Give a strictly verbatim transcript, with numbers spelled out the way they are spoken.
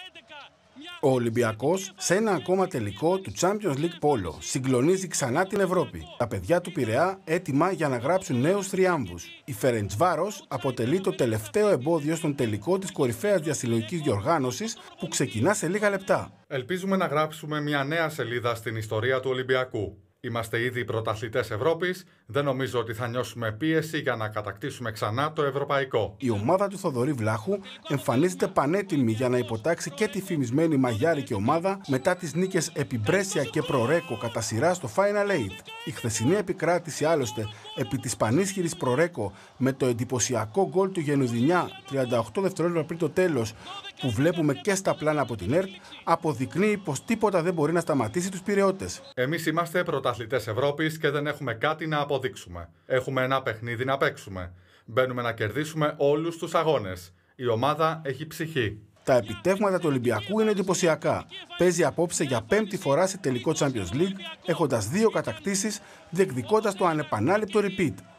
Ο Ολυμπιακός σε ένα ακόμα τελικό του Champions League Polo συγκλονίζει ξανά την Ευρώπη. Τα παιδιά του Πειραιά έτοιμα για να γράψουν νέους θριάμβους. Η Φερεντσβάρος αποτελεί το τελευταίο εμπόδιο στον τελικό της κορυφαίας διασυλλογικής διοργάνωσης που ξεκινά σε λίγα λεπτά. Ελπίζουμε να γράψουμε μια νέα σελίδα στην ιστορία του Ολυμπιακού. Είμαστε ήδη πρωταθλητές Ευρώπης, δεν νομίζω ότι θα νιώσουμε πίεση για να κατακτήσουμε ξανά το ευρωπαϊκό. Η ομάδα του Θοδωρή Βλάχου εμφανίζεται πανέτοιμη για να υποτάξει και τη φημισμένη μαγιάρικη ομάδα μετά τις νίκες επί Μπρέσια και Προρέκο κατά σειρά στο Final Eight. Η χθεσινή επικράτηση άλλωστε επί της πανίσχυρης Προρέκο με το εντυπωσιακό γκολ του Γενουδινιά τριάντα οκτώ δευτερόλεπτα πριν το τέλος που βλέπουμε και στα πλάνα από την ΕΡΤ αποδεικνύει πως τίποτα δεν μπορεί να σταματήσει τους Πειραιώτες. Εμείς είμαστε πρωταθλητές Ευρώπης και δεν έχουμε κάτι να αποδείξουμε. Έχουμε ένα παιχνίδι να παίξουμε. Μπαίνουμε να κερδίσουμε όλους τους αγώνες. Η ομάδα έχει ψυχή. Τα επιτεύγματα του Ολυμπιακού είναι εντυπωσιακά. Παίζει απόψε για πέμπτη φορά σε τελικό Champions League, έχοντας δύο κατακτήσεις, διεκδικώντας το ανεπανάληπτο repeat.